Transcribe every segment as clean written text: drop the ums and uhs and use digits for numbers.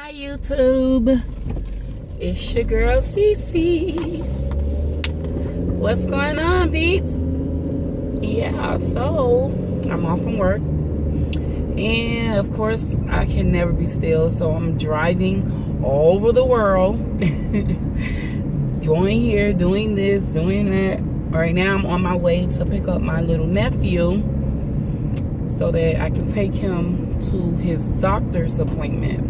Hi YouTube, it's your girl Cece. What's going on, peeps? Yeah, so I'm off from work, and of course I can never be still, so I'm driving all over the world, going here, doing this, doing that. Right now I'm on my way to pick up my little nephew so that I can take him to his doctor's appointment.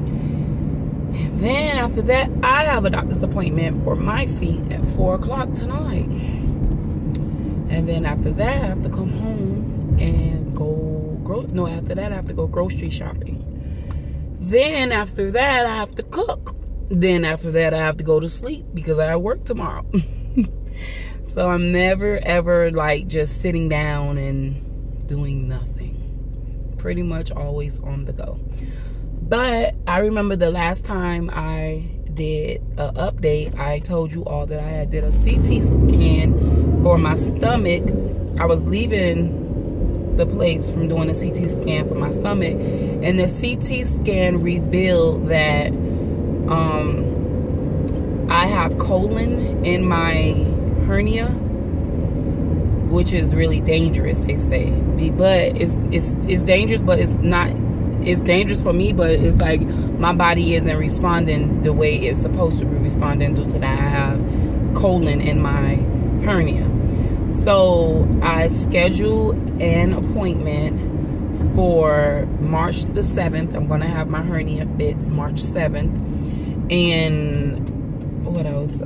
Then after that, I have a doctor's appointment for my feet at 4 o'clock tonight. And then after that, I have to come home and after that, I have to go grocery shopping. Then after that, I have to cook. Then after that, I have to go to sleep because I have work tomorrow. So I'm never ever like just sitting down and doing nothing. Pretty much always on the go. But I remember the last time I did an update, I told you all that I did a CT scan for my stomach. I was leaving the place from doing a CT scan for my stomach, and the CT scan revealed that I have colon in my hernia, which is really dangerous, they say. But it's dangerous, but it's not. It's dangerous for me, but it's like my body isn't responding the way it's supposed to be responding due to that I have colon in my hernia. So I scheduled an appointment for March the 7th. I'm gonna have my hernia fixed March 7th. And what else?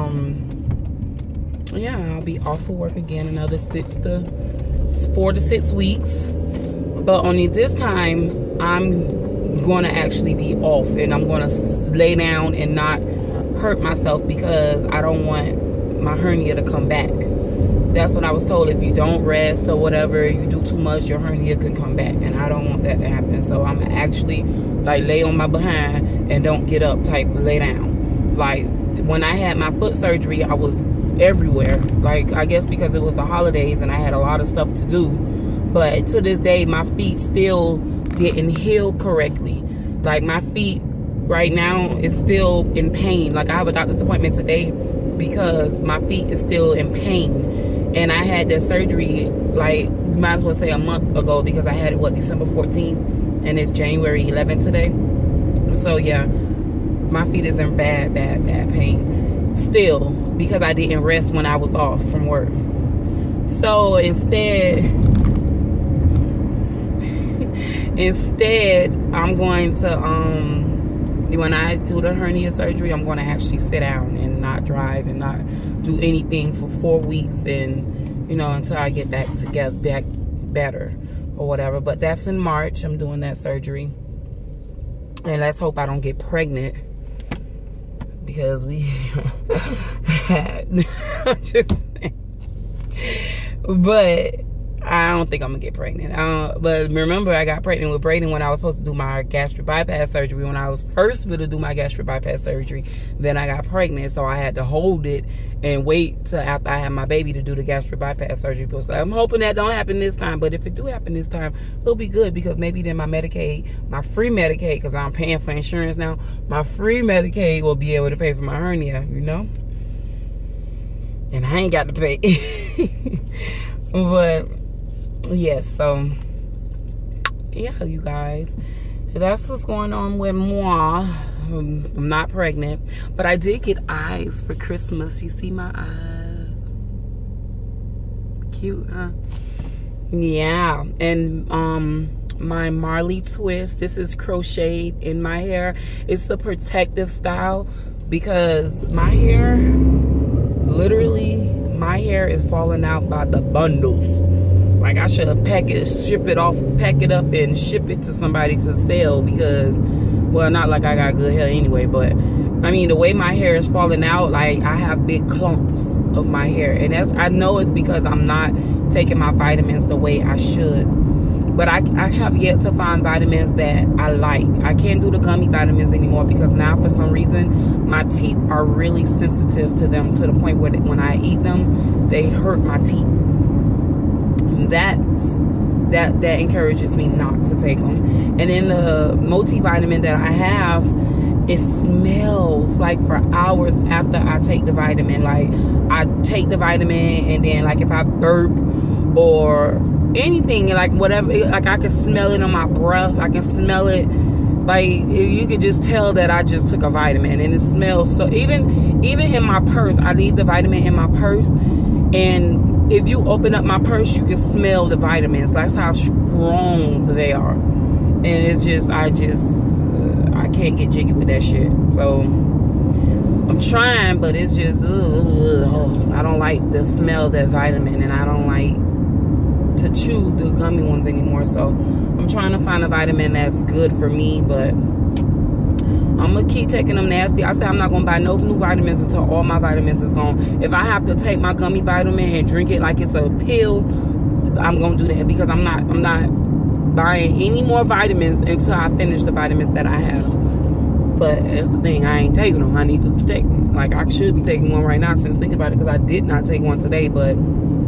Yeah, I'll be off for work again another 4 to 6 weeks. But only this time, I'm going to actually be off, and I'm going to lay down and not hurt myself because I don't want my hernia to come back. That's what I was told. If you don't rest or whatever, you do too much, your hernia can come back, and I don't want that to happen. So I'm actually like lay on my behind and don't get up type lay down. Like when I had my foot surgery, I was everywhere. Like I guess because it was the holidays and I had a lot of stuff to do. But to this day, my feet still didn't heal correctly. Like my feet right now is still in pain. Like I have a doctor's appointment today because my feet is still in pain. And I had that surgery, like you might as well say a month ago, because I had it, what, December 14th, and it's January 11th today. So yeah, my feet is in bad pain still because I didn't rest when I was off from work. So instead, I'm going to, when I do the hernia surgery, I'm going to actually sit down and not drive and not do anything for 4 weeks, and, you know, until I get back better or whatever. But that's in March. I'm doing that surgery. And let's hope I don't get pregnant, because we but I don't think I'm gonna get pregnant. But remember, I got pregnant with Brayden when I was supposed to do my gastric bypass surgery. When I was first going to do my gastric bypass surgery, then I got pregnant, so I had to hold it and wait till after I had my baby to do the gastric bypass surgery. So I'm hoping that don't happen this time. But if it do happen this time, it'll be good, because maybe then my Medicaid, my free Medicaid, because I'm paying for insurance now, my free Medicaid will be able to pay for my hernia, you know. And I ain't got to pay. But yes, so yeah, you guys, that's what's going on with moi. I'm not pregnant, but I did get eyes for Christmas. You see my eyes? Cute, huh? Yeah. And my Marley twist, this is crocheted in my hair. It's a protective style because my hair, literally my hair is falling out by the bundles. Like I should have pack it up and ship it to somebody to sell, because, well, not like I got good hair anyway, but I mean, the way my hair is falling out, like I have big clumps of my hair, and I know it's because I'm not taking my vitamins the way I should. But I have yet to find vitamins that I like. I can't do the gummy vitamins anymore because now, for some reason, my teeth are really sensitive to them, to the point where when I eat them, they hurt my teeth. that encourages me not to take them. And then the multivitamin that I have, it smells like for hours after I take the vitamin. Like, I take the vitamin, and then like if I burp or anything, like whatever, like I can smell it on my breath. I can smell it. Like, you could just tell that I just took a vitamin, and it smells so. Even in my purse, I leave the vitamin in my purse, and if you open up my purse, you can smell the vitamins. That's how strong they are. And it's just, I can't get jiggy with that shit. So I'm trying, but it's just, I don't like the smell of that vitamin, and I don't like to chew the gummy ones anymore. So I'm trying to find a vitamin that's good for me, but I'm gonna keep taking them nasty. I said I'm not gonna buy no new vitamins until all my vitamins is gone. If I have to take my gummy vitamin and drink it like it's a pill, I'm gonna do that, because I'm not buying any more vitamins until I finish the vitamins that I have. But that's the thing, I ain't taking them. I need to take them. Like, I should be taking one right now since thinking about it, because I did not take one today. But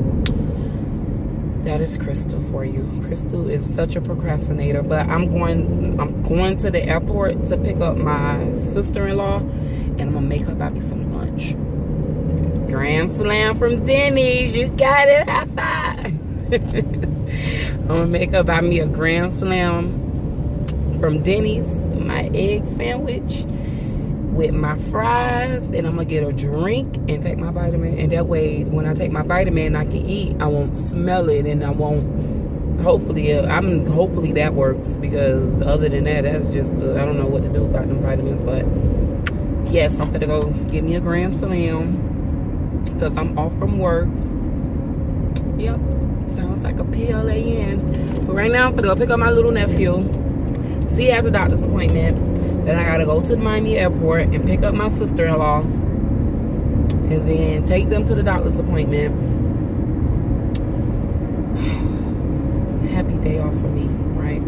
that is Crystal for you. Crystal is such a procrastinator. But I'm going to the airport to pick up my sister-in-law, and I'm gonna make her buy me some lunch. Grand Slam from Denny's. You got it. High five. I'm gonna make her buy me a Grand Slam from Denny's, my egg sandwich with my fries, and I'm gonna get a drink and take my vitamin. And that way, when I take my vitamin, I can eat. I won't smell it, and I won't. Hopefully that works, because other than that, that's just I don't know what to do about them vitamins. But yes, I'm gonna go get me a Grand Slam because I'm off from work. Yep, sounds like a PLAN. But right now, I'm gonna go pick up my little nephew. See, he has a doctor's appointment. Then I gotta go to the Miami airport and pick up my sister-in-law, and then take them to the doctor's appointment. Happy day off for me, right?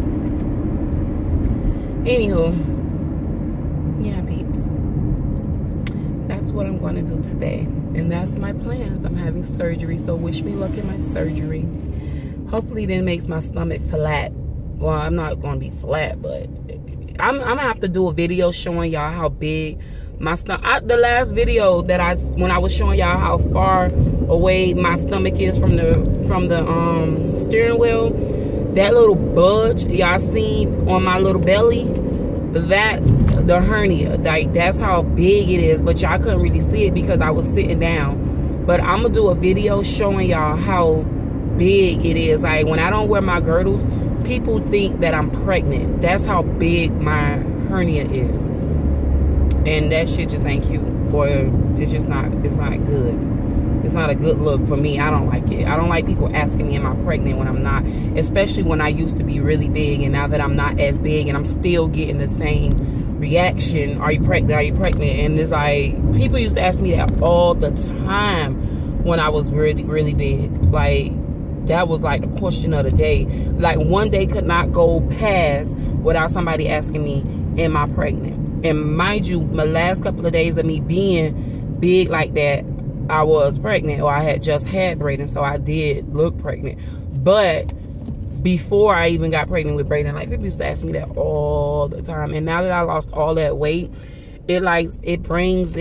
Anywho, yeah, peeps. That's what I'm gonna do today. And that's my plans. I'm having surgery, so wish me luck in my surgery. Hopefully that makes my stomach flat. Well, I'm not gonna be flat, but I'm gonna have to do a video showing y'all how big my stomach. The last video that when I was showing y'all how far away my stomach is from the steering wheel, that little budge y'all seen on my little belly, that's the hernia. Like, that's how big it is, but y'all couldn't really see it because I was sitting down. But I'm gonna do a video showing y'all how big it is. Like, when I don't wear my girdles, people think that I'm pregnant. That's how big my hernia is. And that shit just ain't cute. Boy, it's not good. It's not a good look for me. I don't like it. I don't like people asking me, am I pregnant, when I'm not. Especially when I used to be really big, and now that I'm not as big, and I'm still getting the same reaction. Are you pregnant? Are you pregnant? And it's like, people used to ask me that all the time when I was really, really big. Like, that was like the question of the day. Like, one day could not go past without somebody asking me, am I pregnant? And mind you, my last couple of days of me being big like that, I was pregnant, or I had just had Brayden, so I did look pregnant. But before I even got pregnant with Brayden, like, people used to ask me that all the time. And now that I lost all that weight, it brings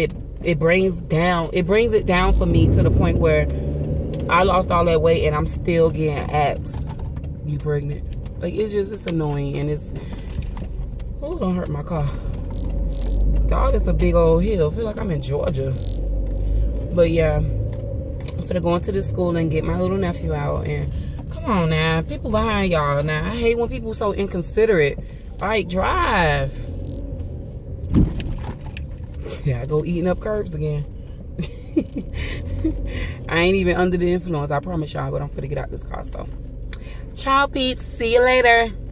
it down for me to the point where I lost all that weight and I'm still getting asked, you pregnant? Like, it's annoying, and don't hurt my car. God, it's a big old hill. I feel like I'm in Georgia. But yeah, I'm gonna go into the school and get my little nephew out. And come on now, people behind y'all now. I hate when people so inconsiderate. Like, drive. Yeah, I go eating up curbs again. I ain't even under the influence, I promise y'all, but I'm finna get out this car. So ciao peeps, see you later.